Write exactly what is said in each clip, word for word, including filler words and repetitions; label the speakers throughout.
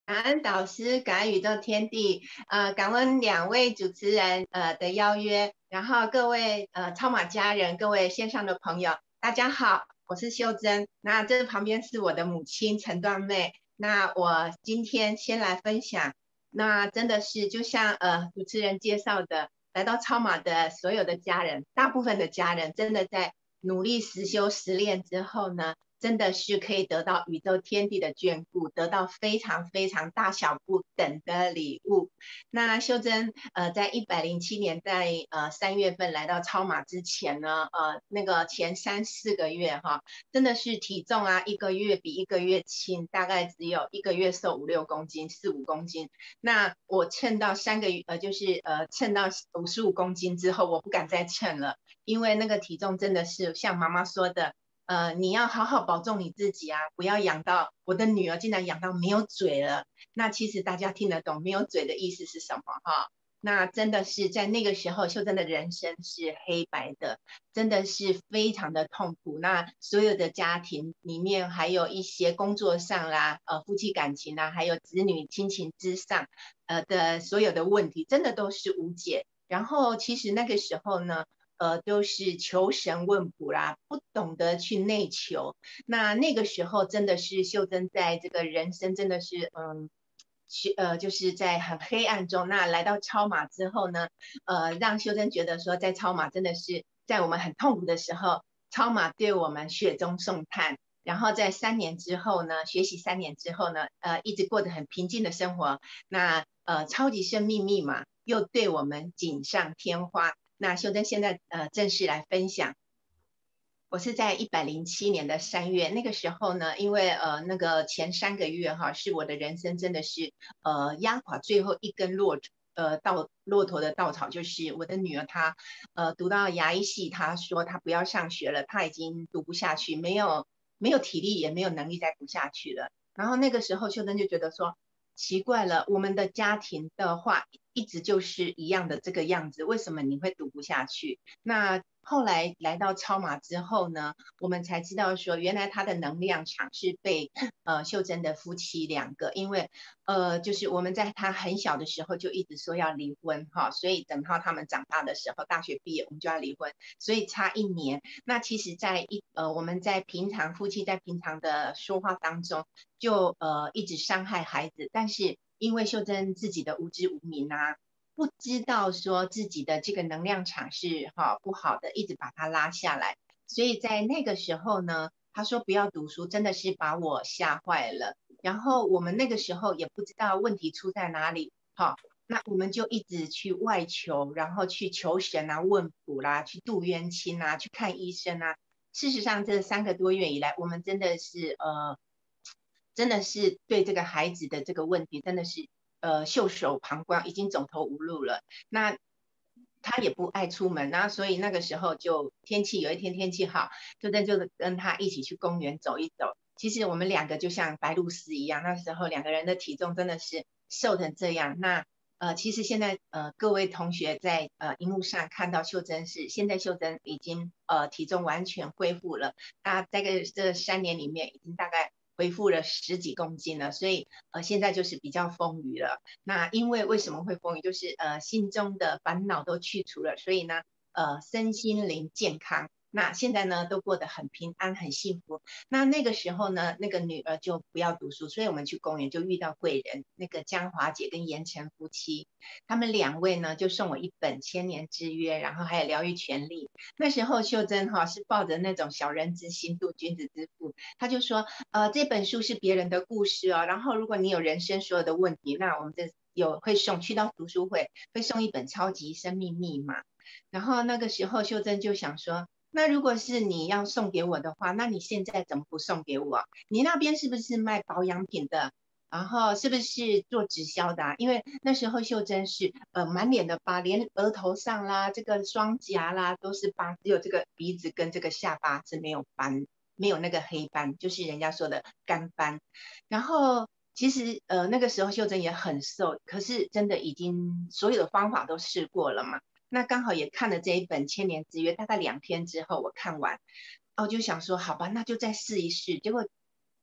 Speaker 1: 感恩导师，感恩宇宙天地，呃，感恩两位主持人呃的邀约，然后各位呃超马家人，各位线上的朋友，大家好，我是秀珍。那这旁边是我的母亲陈段妹。那我今天先来分享，那真的是就像呃主持人介绍的，来到超马的所有的家人，大部分的家人真的在努力实修实练之后呢，真的是可以得到宇宙天地的眷顾，得到非常非常大小不等的礼物。那秀珍呃，在一百零七年在呃三月份来到超马之前呢，呃那个前三四个月哈，真的是体重啊一个月比一个月轻，大概只有一个月瘦五六公斤，四五公斤。那我称到三个月呃就是呃称到五十五公斤之后，我不敢再称了，因为那个体重真的是像妈妈说的。呃，你要好好保重你自己啊，不要养到我的女儿竟然养到没有嘴了。那其实大家听得懂没有嘴的意思是什么哈？那真的是在那个时候，秀珍的人生是黑白的，真的是非常的痛苦。那所有的家庭里面，还有一些工作上啦，呃，夫妻感情啦，还有子女亲情之上，呃的所有的问题，真的都是无解。然后其实那个时候呢，呃，都是求神问卜啦，不懂得去内求。那那个时候真的是秀珍在这个人生真的是嗯。去呃，就是在很黑暗中，那来到超马之后呢，呃，让秀珍觉得说，在超马真的是在我们很痛苦的时候，超马对我们雪中送炭。然后在三年之后呢，学习三年之后呢，呃，一直过得很平静的生活。那呃，超级生命密码又对我们锦上添花。那秀珍现在呃正式来分享，我是在一百零七年的三月，那个时候呢，因为呃那个前三个月哈，是我的人生真的是呃压垮最后一根骆呃稻骆驼的稻草，就是我的女儿她呃读到牙医系，她说她不要上学了，她已经读不下去，没有没有体力也没有能力再读下去了。然后那个时候秀珍就觉得说奇怪了，我们的家庭的话一直就是一样的这个样子，为什么你会读不下去？那后来来到超马之后呢，我们才知道说，原来他的能量场是被呃秀珍的夫妻两个，因为呃就是我们在他很小的时候就一直说要离婚哈，所以等到他们长大的时候，大学毕业我们就要离婚，所以差一年。那其实在一呃我们在平常夫妻在平常的说话当中，就呃一直伤害孩子，但是因为秀珍自己的无知无明啊。不知道说自己的这个能量场是哈不好的，一直把它拉下来。所以在那个时候呢，他说不要读书，真的是把我吓坏了。然后我们那个时候也不知道问题出在哪里，好，那我们就一直去外求，然后去求神啊、问卜啦、去度冤亲啊、去看医生啊。事实上，这三个多月以来，我们真的是呃，真的是对这个孩子的这个问题，真的是呃袖手旁观，已经走投无路了。那他也不爱出门，然后所以那个时候就天气有一天天气好，就跟就跟他一起去公园走一走。其实我们两个就像白露丝一样，那时候两个人的体重真的是瘦成这样。那呃，其实现在呃各位同学在呃荧幕上看到秀珍是，现在秀珍已经呃体重完全恢复了。那在这个这三年里面，已经大概恢复了十几公斤了，所以呃现在就是比较丰腴了。那因为为什么会丰腴，就是呃心中的烦恼都去除了，所以呢呃身心灵健康。那现在呢，都过得很平安，很幸福。那那个时候呢，那个女儿就不要读书，所以我们去公园就遇到贵人，那个江华姐跟严晨夫妻，他们两位呢就送我一本千年之约，然后还有疗愈权利。那时候秀珍哈是抱着那种小人之心度君子之腹，他就说，呃，这本书是别人的故事哦，然后如果你有人生所有的问题，那我们这有会送去到读书会，会送一本超级生命密码。然后那个时候秀珍就想说，那如果是你要送给我的话，那你现在怎么不送给我？你那边是不是卖保养品的？然后是不是做直销的啊？因为那时候秀珍是呃满脸的疤，连额头上啦、这个双颊啦都是疤，只有这个鼻子跟这个下巴是没有斑，没有那个黑斑，就是人家说的干斑。然后其实呃那个时候秀珍也很瘦，可是真的已经所有的方法都试过了嘛。那刚好也看了这一本《千年之约》，大概两天之后我看完，我就想说好吧，那就再试一试。结果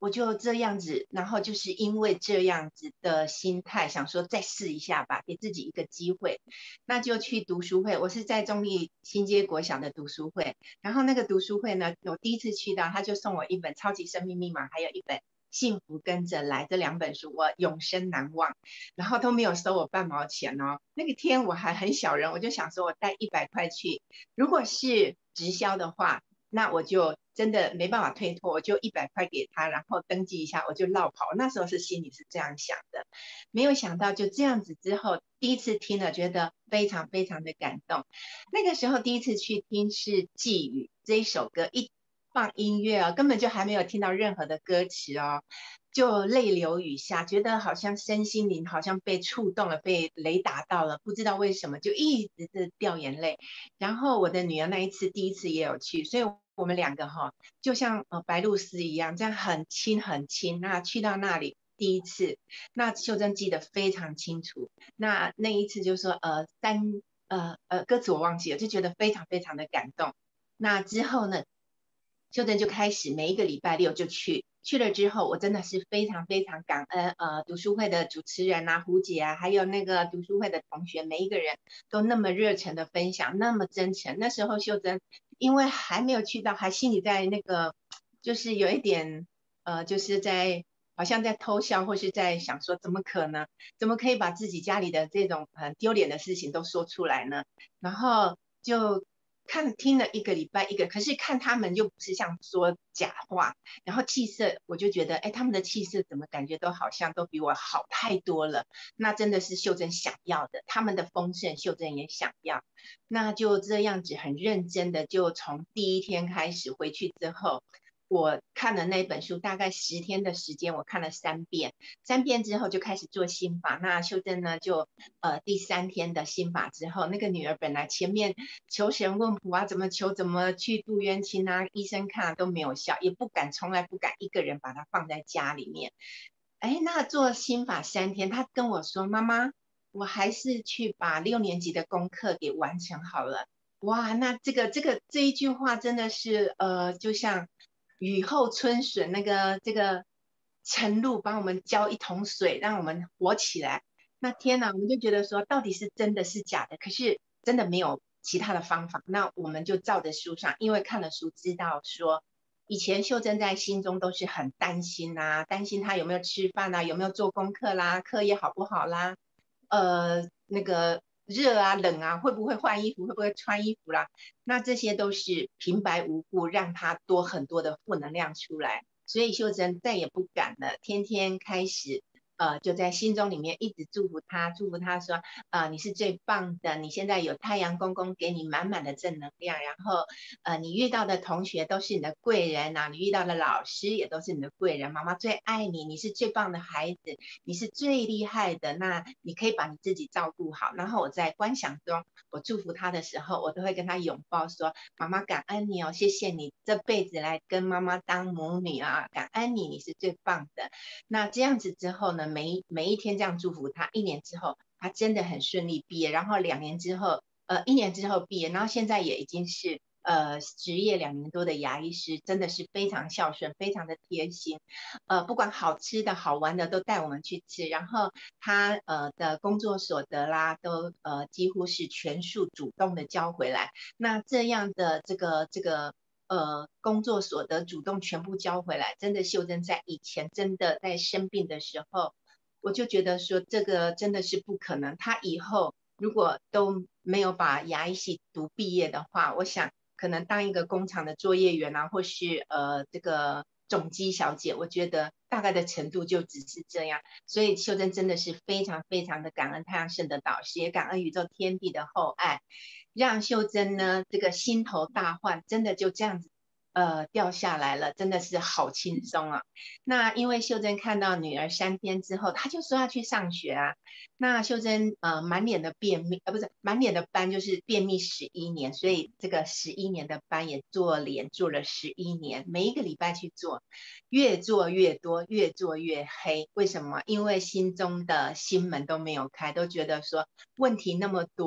Speaker 1: 我就这样子，然后就是因为这样子的心态，想说再试一下吧，给自己一个机会，那就去读书会。我是在中立新街国小的读书会，然后那个读书会呢，我第一次去到，他就送我一本《超级生命密码》，还有一本《幸福跟着来》，这两本书我永生难忘，然后都没有收我半毛钱哦。那个天我还很小人，我就想说我带一百块去，如果是直销的话，那我就真的没办法推脱，我就一百块给他，然后登记一下，我就绕跑。那时候是心里是这样想的，没有想到就这样子之后，第一次听了觉得非常非常的感动。那个时候第一次去听是寄语这一首歌，一放音乐哦，根本就还没有听到任何的歌词哦，就泪流雨下，觉得好像身心灵好像被触动了，被雷打到了，不知道为什么就一直的掉眼泪。然后我的女儿那一次第一次也有去，所以我们两个哈、哦，就像呃白露丝一样，这样很亲很亲。那去到那里第一次，那秀珍记得非常清楚。那那一次就说呃三呃呃歌词我忘记了，就觉得非常非常的感动。那之后呢，秀珍就开始每一个礼拜六就去，去了之后，我真的是非常非常感恩，呃，读书会的主持人啊，胡姐啊，还有那个读书会的同学，每一个人都那么热忱的分享，那么真诚。那时候秀珍因为还没有去到，还心里在那个，就是有一点，呃，就是在好像在偷笑，或是在想说，怎么可能，怎么可以把自己家里的这种很丢脸的事情都说出来呢？然后就看听了一个礼拜一个，可是看他们又不是像说假话，然后气色我就觉得，哎，他们的气色怎么感觉都好像都比我好太多了，那真的是秀珍想要的，他们的丰盛秀珍也想要，那就这样子很认真的就从第一天开始回去之后。我看了那本书，大概十天的时间，我看了三遍。三遍之后就开始做心法。那秀珍呢，就呃第三天的心法之后，那个女儿本来前面求神问卜啊，怎么求怎么去度冤亲啊，医生看了都没有效，也不敢，从来不敢一个人把它放在家里面。哎，那做心法三天，她跟我说：“妈妈，我还是去把六年级的功课给完成好了。”哇，那这个这个这一句话真的是呃，就像雨后春笋，那个这个晨露帮我们浇一桶水，让我们活起来。那天哪，我们就觉得说，到底是真的是假的？可是真的没有其他的方法，那我们就照着书上，因为看了书知道说，以前秀珍在心中都是很担心啊，担心他有没有吃饭啊，有没有做功课啦，课业好不好啦，呃，那个热啊、冷啊，会不会换衣服，会不会穿衣服啦？那这些都是平白无故让他多很多的负能量出来，所以秀珍再也不敢了，天天开始。呃，就在心中里面一直祝福他，祝福他说，呃，你是最棒的，你现在有太阳公公给你满满的正能量，然后，呃，你遇到的同学都是你的贵人啊，你遇到的老师也都是你的贵人，妈妈最爱你，你是最棒的孩子，你是最厉害的，那你可以把你自己照顾好。然后我在观想中，我祝福他的时候，我都会跟他拥抱说：“妈妈感恩你哦，谢谢你这辈子来跟妈妈当母女啊，感恩你，你是最棒的。”那这样子之后呢，每一每一天这样祝福他，一年之后他真的很顺利毕业，然后两年之后，呃，一年之后毕业，然后现在也已经是。呃，职业两年多的牙医师真的是非常孝顺，非常的贴心，呃，不管好吃的好玩的都带我们去吃，然后他呃的工作所得啦，都呃几乎是全数主动的交回来。那这样的这个这个呃工作所得主动全部交回来，真的秀珍在以前真的在生病的时候，我就觉得说这个真的是不可能。他以后如果都没有把牙医系读毕业的话，我想可能当一个工厂的作业员啊，或是呃这个总机小姐，我觉得大概的程度就只是这样。所以秀珍真的是非常非常的感恩太阳神的导师，也感恩宇宙天地的厚爱，让秀珍呢这个心头大患真的就这样子呃掉下来了，真的是好轻松啊。那因为秀珍看到女儿三天之后，她就说要去上学啊。那秀珍呃满脸的便秘，呃不是满脸的斑，就是便秘十一年，所以这个十一年的斑也做脸做了十一年，每一个礼拜去做，越做越多，越做越黑。为什么？因为心中的心门都没有开，都觉得说问题那么多。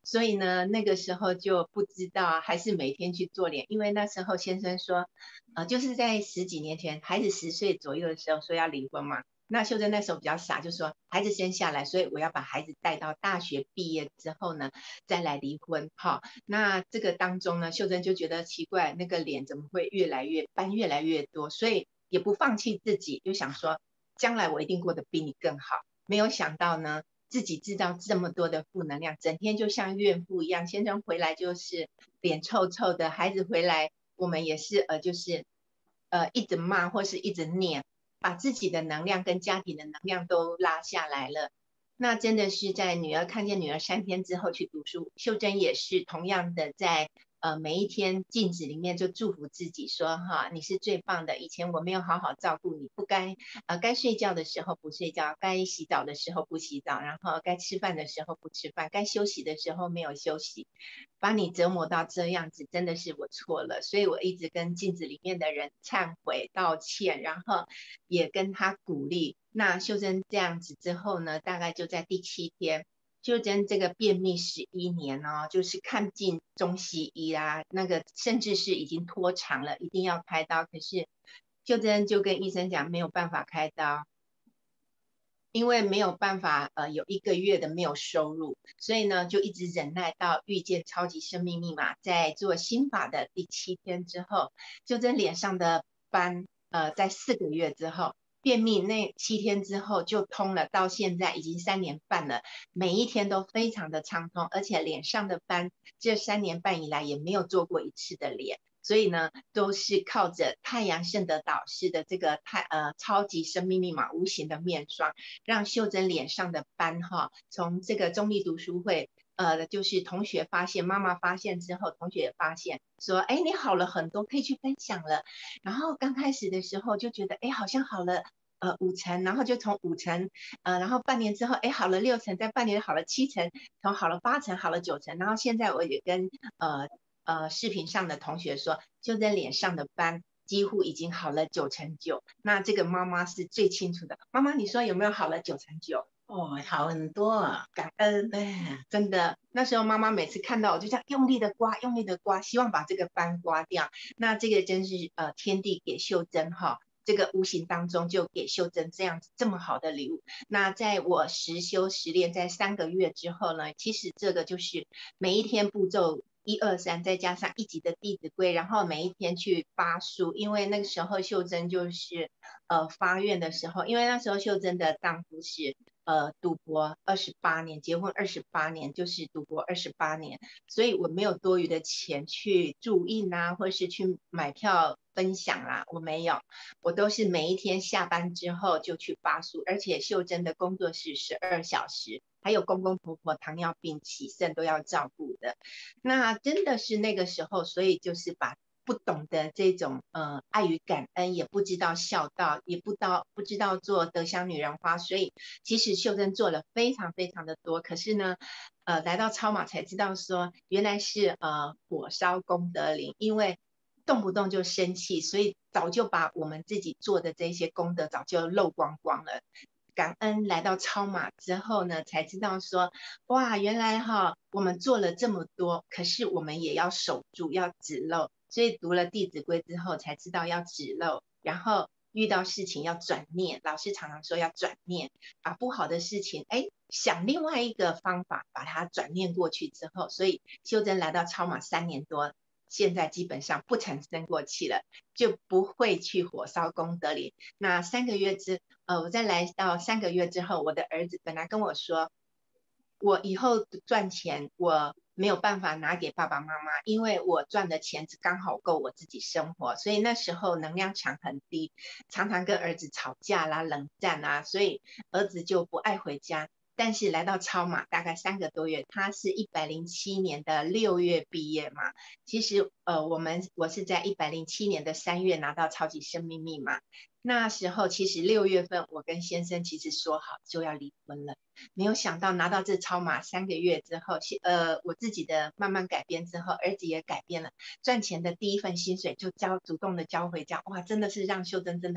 Speaker 1: 所以呢，那个时候就不知道啊，还是每天去做脸，因为那时候先生说，呃，就是在十几年前，孩子十岁左右的时候说要离婚嘛。那秀珍那时候比较傻，就说孩子生下来，所以我要把孩子带到大学毕业之后呢，再来离婚。哈，那这个当中呢，秀珍就觉得奇怪，那个脸怎么会越来越斑，越来越多，所以也不放弃自己，就想说将来我一定过得比你更好。没有想到呢，自己制造这么多的负能量，整天就像怨妇一样，先生回来就是脸臭臭的，孩子回来我们也是呃就是呃一直骂或是一直念，把自己的能量跟家庭的能量都拉下来了。那真的是在女儿看见女儿三天之后去读书，秀珍也是同样的在呃每一天镜子里面就祝福自己说哈，你是最棒的，以前我没有好好照顾你，不该呃该睡觉的时候不睡觉，该洗澡的时候不洗澡，然后该吃饭的时候不吃饭，该休息的时候没有休息，把你折磨到这样子，真的是我错了，所以我一直跟镜子里面的人忏悔道歉，然后也跟他鼓励。那秀珍这样子之后呢，大概就在第七天，秀珍这个便秘十一年哦，就是看尽中西医啊，那个甚至是已经拖长了，一定要开刀，可是秀珍就跟医生讲没有办法开刀，因为没有办法呃有一个月的没有收入，所以呢就一直忍耐到遇见超级生命密码，在做心法的第七天之后，秀珍脸上的斑呃在四个月之后。便秘那七天之后就通了，到现在已经三年半了，每一天都非常的畅通，而且脸上的斑这三年半以来也没有做过一次的脸，所以呢，都是靠着太阳圣德导师的这个太呃超级生命密码无形的面霜，让秀珍脸上的斑哈，从这个中立读书会。呃，就是同学发现，妈妈发现之后，同学也发现说，哎，你好了很多，可以去分享了。然后刚开始的时候就觉得，哎，好像好了，呃，五成，然后就从五成，呃，然后半年之后，哎，好了六成，在半年好了七成，从好了八成，好了九成，然后现在我也跟呃呃视频上的同学说，就在脸上的斑几乎已经好了九成九。那这个妈妈是最清楚的，妈妈你说有没有好了九成九？
Speaker 2: 哦，好很多啊，
Speaker 1: 感恩，
Speaker 2: 哎，
Speaker 1: 真的，那时候妈妈每次看到我就这样用力的刮，用力的刮，希望把这个斑刮掉。那这个真是呃天地给秀珍哈，这个无形当中就给秀珍这样子这么好的礼物。那在我实修实练在三个月之后呢，其实这个就是每一天步骤。一二三，再加上一级的《弟子规》，然后每一天去发书，因为那个时候秀珍就是呃发愿的时候，因为那时候秀珍的丈夫是呃赌博二十八年，结婚二十八年，就是赌博二十八年，所以我没有多余的钱去注印啊，或是去买票分享啦、啊，我没有，我都是每一天下班之后就去发书，而且秀珍的工作是十二小时。还有公公婆婆糖尿病起肾都要照顾的，那真的是那个时候，所以就是把不懂得这种呃爱与感恩，也不知道孝道，也不知道不知道做德香女人花，所以其实秀珍做了非常非常的多，可是呢，呃，来到超马才知道说原来是呃火烧功德林，因为动不动就生气，所以早就把我们自己做的这些功德早就漏光光了。感恩来到超马之后呢，才知道说，哇，原来哈我们做了这么多，可是我们也要守住，要止漏。所以读了《弟子规》之后，才知道要止漏，然后遇到事情要转念。老师常常说要转念，把不好的事情，哎，想另外一个方法把它转念过去之后，所以修真来到超马三年多。现在基本上不曾生过气了，就不会去火烧功德林。那三个月之呃，我再来到三个月之后，我的儿子本来跟我说，我以后赚钱我没有办法拿给爸爸妈妈，因为我赚的钱只刚好够我自己生活，所以那时候能量场很低，常常跟儿子吵架啦、冷战啊，所以儿子就不爱回家。但是来到超马大概三个多月，他是一百零七年的六月毕业嘛。其实呃，我们我是在一百零七年的三月拿到超级生命密码，那时候其实六月份我跟先生其实说好就要离婚了。没有想到拿到这超码三个月之后，呃，我自己的慢慢改变之后，儿子也改变了，赚钱的第一份薪水就交主动的交回家，哇，真的是让秀珍真的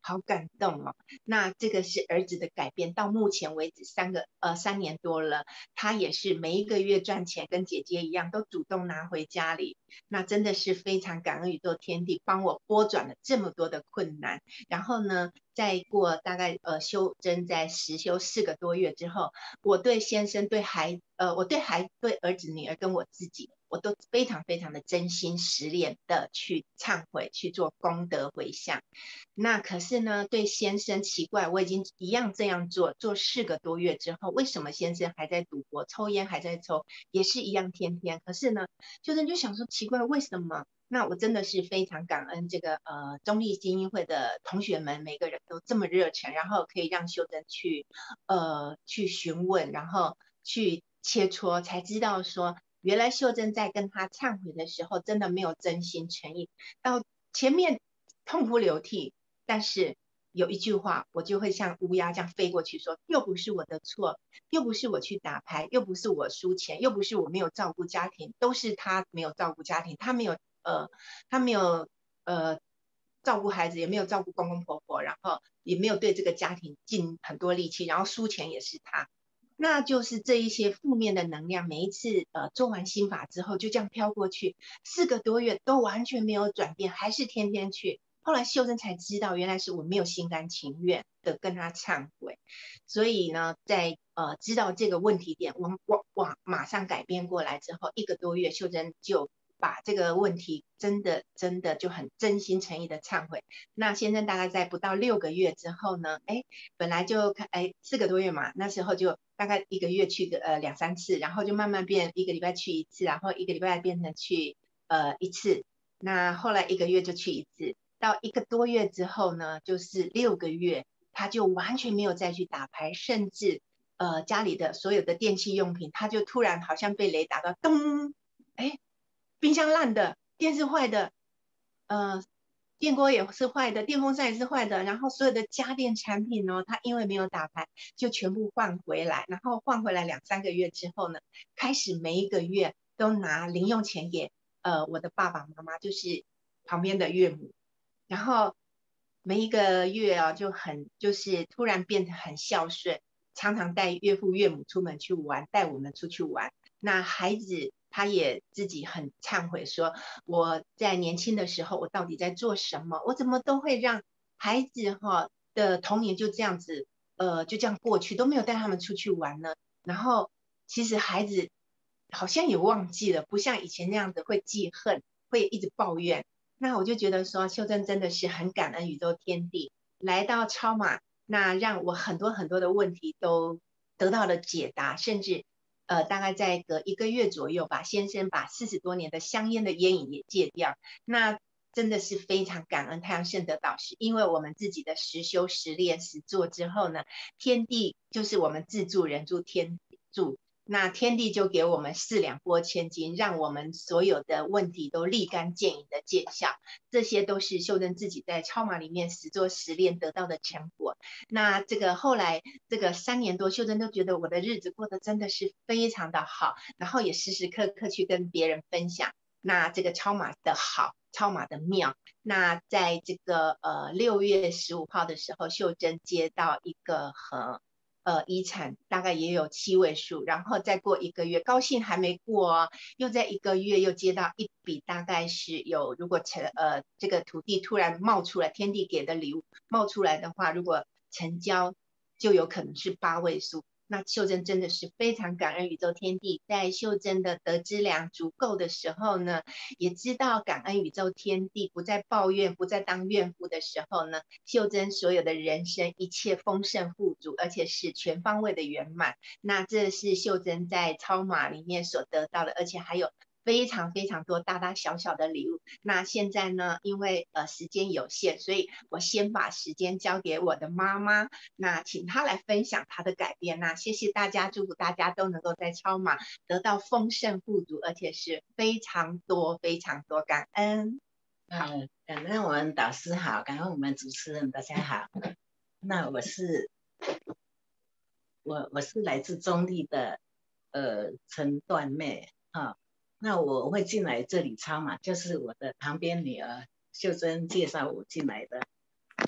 Speaker 1: 好感动哦。那这个是儿子的改变，到目前为止三个呃三年多了，他也是每一个月赚钱，跟姐姐一样，都主动拿回家里。那真的是非常感恩宇宙天地帮我拨转了这么多的困难。然后呢，再过大概呃修真在实修四个多月之后，我对先生、对孩呃我对孩对儿子、女儿跟我自己，我都非常非常的真心实练的去忏悔，去做功德回向。那可是呢，对先生奇怪，我已经一样这样做，做四个多月之后，为什么先生还在赌博，抽烟还在抽，也是一样天天。可是呢，秀珍就想说奇怪，为什么？那我真的是非常感恩这个呃中立精英会的同学们，每个人都这么热忱，然后可以让秀珍去呃去询问，然后去切磋，才知道说原来秀珍在跟他忏悔的时候，真的没有真心诚意，到前面痛哭流涕。但是有一句话，我就会像乌鸦这样飞过去说，又不是我的错，又不是我去打牌，又不是我输钱，又不是我没有照顾家庭，都是他没有照顾家庭，他没有呃，他没有呃照顾孩子，也没有照顾公公婆婆，然后也没有对这个家庭尽很多力气，然后输钱也是他。那就是这一些负面的能量，每一次呃做完心法之后，就这样飘过去，四个多月都完全没有转变，还是天天去。后来秀珍才知道，原来是我没有心甘情愿的跟他忏悔，所以呢，在呃知道这个问题点，我我我马上改变过来之后，一个多月，秀珍就把这个问题真的真的就很真心诚意的忏悔。那先生大概在不到六个月之后呢，哎，本来就哎四个多月嘛，那时候就大概一个月去个呃两三次，然后就慢慢变一个礼拜去一次，然后一个礼拜变成去呃一次，那后来一个月就去一次。到一个多月之后呢，就是六个月，他就完全没有再去打牌，甚至呃家里的所有的电器用品，他就突然好像被雷打到，咚，哎，冰箱烂的，电视坏的，呃，电锅也是坏的，电风扇也是坏的，然后所有的家电产品呢，他因为没有打牌，就全部换回来，然后换回来两三个月之后呢，开始每一个月都拿零用钱给呃我的爸爸妈妈，就是旁边的岳母。然后每一个月啊，就很就是突然变得很孝顺，常常带岳父岳母出门去玩，带我们出去玩。那孩子他也自己很忏悔说，我在年轻的时候我到底在做什么？我怎么都会让孩子哈的童年就这样子，呃，就这样过去，都没有带他们出去玩呢？然后其实孩子好像也忘记了，不像以前那样子会记恨，会一直抱怨。那我就觉得说，秀珍真的是很感恩宇宙天地来到超马，那让我很多很多的问题都得到了解答，甚至呃大概在隔一个月左右吧，先生把四十多年的香烟的烟瘾也戒掉，那真的是非常感恩太阳圣德导师，因为我们自己的实修实练实做之后呢，天地就是我们自助人助天助。那天地就给我们四两拨千斤，让我们所有的问题都立竿见影的见效。这些都是秀珍自己在超马里面实做实练得到的成果。那这个后来这个三年多，秀珍都觉得我的日子过得真的是非常的好，然后也时时刻刻去跟别人分享。那这个超马的好，超马的妙。那在这个呃六月十五号的时候，秀珍接到一个和呃遗产大概也有七位数，然后再过一个月，高兴还没过哦，又在一个月又接到一笔，大概是有如果成呃这个土地突然冒出来，天地给的礼物冒出来的话，如果成交就有可能是八位数。那秀珍真的是非常感恩宇宙天地，在秀珍的得知量足够的时候呢，也知道感恩宇宙天地，不再抱怨，不再当怨妇的时候呢，秀珍所有的人生一切丰盛富足，而且是全方位的圆满。那这是秀珍在超马里面所得到的，而且还有非常非常多大大小小的礼物。那现在呢，因为呃时间有限，所以我先把时间交给我的妈妈，那请她来分享她的改变。那谢谢大家，祝福大家都能够在超马得到丰盛富足，而且是非常多非常多，感恩。
Speaker 2: 嗯，感恩我们导师好，感恩我们主持人大家好。那我是我我是来自中立的呃陈段妹哈、哦，那我会进来这里超马，就是我的旁边女儿秀珍介绍我进来的。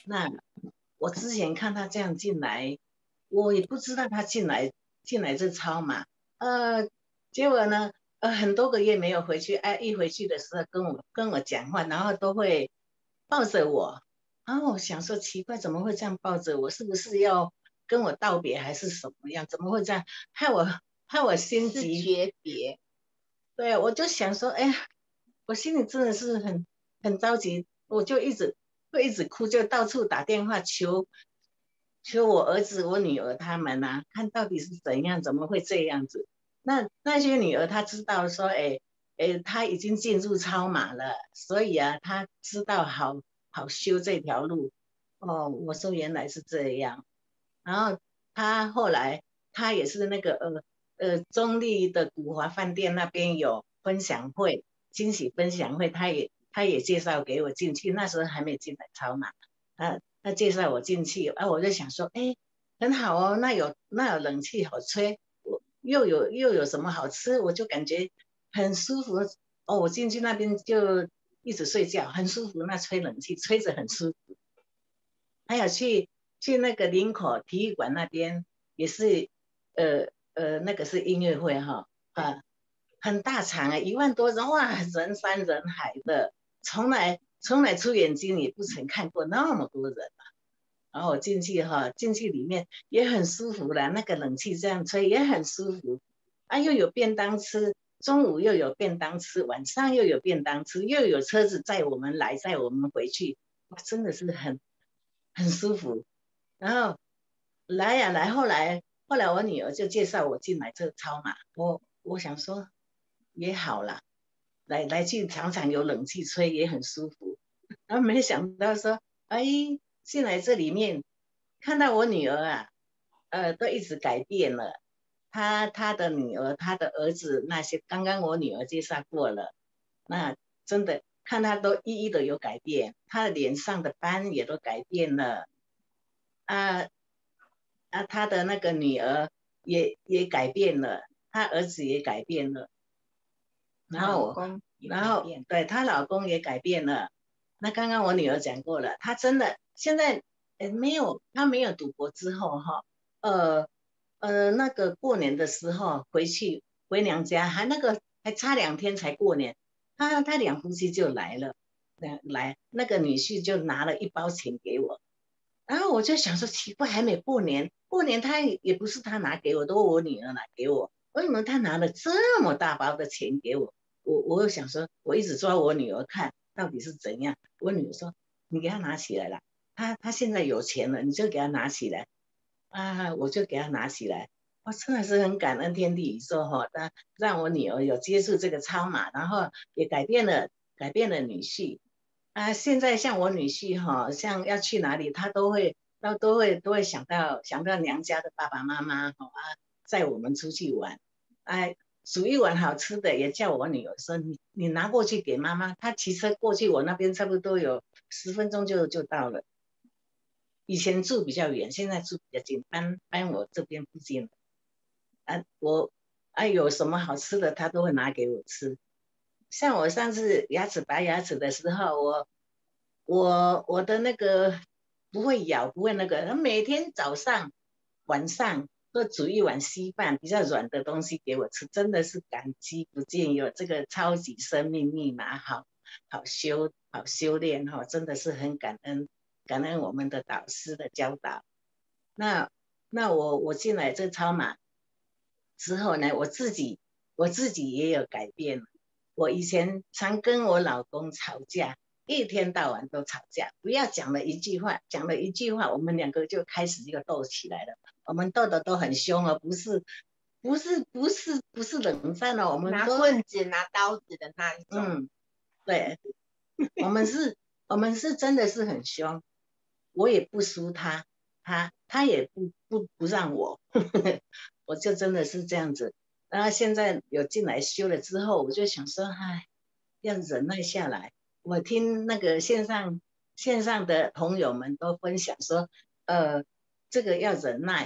Speaker 2: 那我之前看他这样进来，我也不知道他进来进来这超马，呃，结果呢，呃，很多个月没有回去，哎，一回去的时候跟我跟我讲话，然后都会抱着我，然后我想说奇怪，怎么会这样抱着我？是不是要跟我道别还是什么样？怎么会这样？害我害我心
Speaker 1: 是
Speaker 2: 急。
Speaker 1: 诀别。
Speaker 2: 对，我就想说，哎呀，我心里真的是很很着急，我就一直会一直哭，就到处打电话求求我儿子、我女儿他们啊，看到底是怎样，怎么会这样子？那那些女儿她知道说，哎哎，她已经进入超马了，所以啊，她知道好好修这条路。哦，我说原来是这样，然后她后来她也是那个呃。呃，中立的古华饭店那边有分享会，惊喜分享会，他也他也介绍给我进去，那时候还没进来超嘛，他他介绍我进去，啊，我就想说，哎，很好哦，那有那有冷气好吹，我又有又有什么好吃，我就感觉很舒服哦，我进去那边就一直睡觉，很舒服，那吹冷气吹着很舒服，还有去去那个林口体育馆那边也是，呃呃，那个是音乐会哈，啊，很大场啊，一万多人，哇，人山人海的，从来从来出眼睛也不曾看过那么多人啊。然后我进去哈，进去里面也很舒服的，那个冷气这样吹也很舒服，啊，又有便当吃，中午又有便当吃，晚上又有便当吃，又有车子载我们来，载我们回去，哇，真的是很很舒服。然后来呀、来，后来后来我女儿就介绍我进来这个超马，我我想说也好啦，来来去常常有冷气吹也很舒服。然后没想到说，哎，进来这里面看到我女儿啊，呃，都一直改变了。她她的女儿，她的儿子那些，刚刚我女儿介绍过了，那真的看她都一一的有改变，她的脸上的斑也都改变了。啊啊，她的那个女儿也也改变了，她儿子也改变了。然后我，
Speaker 1: 老公也
Speaker 2: 然后
Speaker 1: 改变。
Speaker 2: 对她老公也改变了。那刚刚我女儿讲过了，她真的现在呃没有，她没有赌博之后哈，呃呃那个过年的时候回去回娘家，还那个还差两天才过年，他他两夫妻就来了，来来那个女婿就拿了一包钱给我，然后我就想说奇怪，还没过年，过年他也也不是他拿给我，都我女儿拿给我，为什么他拿了这么大包的钱给我？我我又想说，我一直抓我女儿看到底是怎样。我女儿说，你给他拿起来了，他他现在有钱了，你就给他拿起来啊，我就给他拿起来。我真的是很感恩天地宇宙哈，让让我女儿有接触这个超马，然后也改变了改变了女婿。啊，现在像我女婿哈，像要去哪里，他都会，他都会都会想到想到娘家的爸爸妈妈哈啊，载我们出去玩，哎，煮一碗好吃的，也叫我女儿说你你拿过去给妈妈，她骑车过去，我那边差不多有十分钟就就到了。以前住比较远，现在住比较近，搬搬我这边附近了。啊，我啊有什么好吃的，他都会拿给我吃。像我上次牙齿拔牙齿的时候，我我我的那个不会咬，不会那个，他每天早上晚上都煮一碗稀饭，比较软的东西给我吃，真的是感激不尽，有这个超级生命密码，好好修好修炼哈、哦，真的是很感恩感恩我们的导师的教导。那那我我进来这超马之后呢，我自己我自己也有改变了。我以前常跟我老公吵架，一天到晚都吵架，不要讲了一句话，讲了一句话，我们两个就开始就斗起来了。我们斗的都很凶哦，不是不是不是不是冷战哦，我们
Speaker 1: 拿
Speaker 2: 都
Speaker 1: 棍子、拿刀子的那一种。
Speaker 2: 嗯，对，我们是，我们是真的是很凶，我也不输他，他他也不不不让我，我就真的是这样子。然后现在有进来修了之后，我就想说，唉，要忍耐下来。我听那个线上线上的朋友们都分享说，呃，这个要忍耐，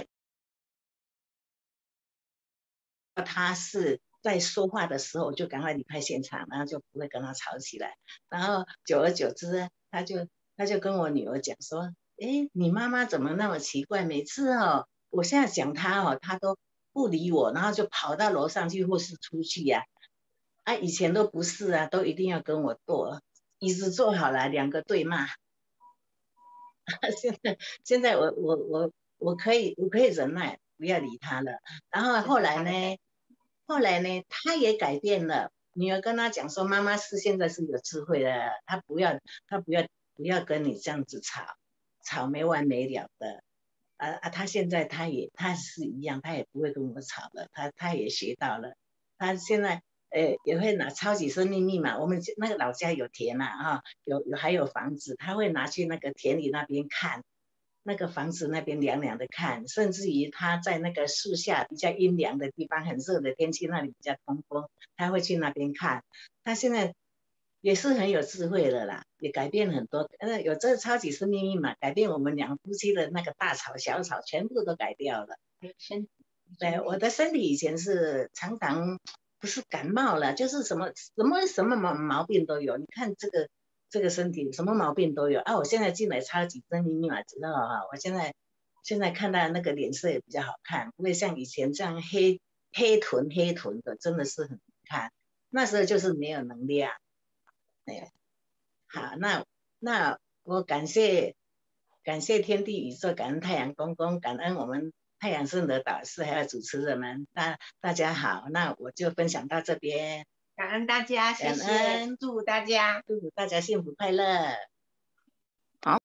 Speaker 2: 他是在说话的时候就赶快离开现场，然后就不会跟他吵起来。然后久而久之，他就他就跟我女儿讲说， 哎，你妈妈怎么那么奇怪？每次哦，我现在讲她哦，她都不理我，然后就跑到楼上去或是出去呀、啊。啊，以前都不是啊，都一定要跟我斗，椅子坐好了，两个对骂。现在现在我我我我可以我可以忍耐，不要理他了。然后后来呢，后来呢，他也改变了。女儿跟他讲说，妈妈是现在是有智慧的，她不要她不要不要跟你这样子吵，吵没完没了的。啊啊，他现在他也他是一样，他也不会跟我吵了，他他也学到了，他现在呃也会拿超级生命密码，我们那个老家有田呐啊，有有还有房子，他会拿去那个田里那边看，那个房子那边凉凉的看，甚至于他在那个树下比较阴凉的地方，很热的天气那里比较通风，他会去那边看。他现在也是很有智慧的啦，也改变很多。呃，有这个超级生命密码，改变我们两夫妻的那个大吵小吵，全部都改掉了。
Speaker 1: 身体
Speaker 2: 对，我的身体以前是常常不是感冒了，就是什么什么什么毛毛病都有。你看这个这个身体什么毛病都有啊！我现在进来超级生命密码知道啊，我现在现在看到那个脸色也比较好看，不会像以前这样黑黑臀黑臀的，真的是很难看。那时候就是没有能量。哎，好，那那我感谢感谢天地宇宙，感恩太阳公公，感恩我们太阳圣的导师还有主持人们，大大家好，那我就分享到这边，
Speaker 1: 感恩大家，谢
Speaker 2: 感
Speaker 1: 谢，
Speaker 2: 恩，
Speaker 1: 祝大家。
Speaker 2: 祝大家幸福快乐。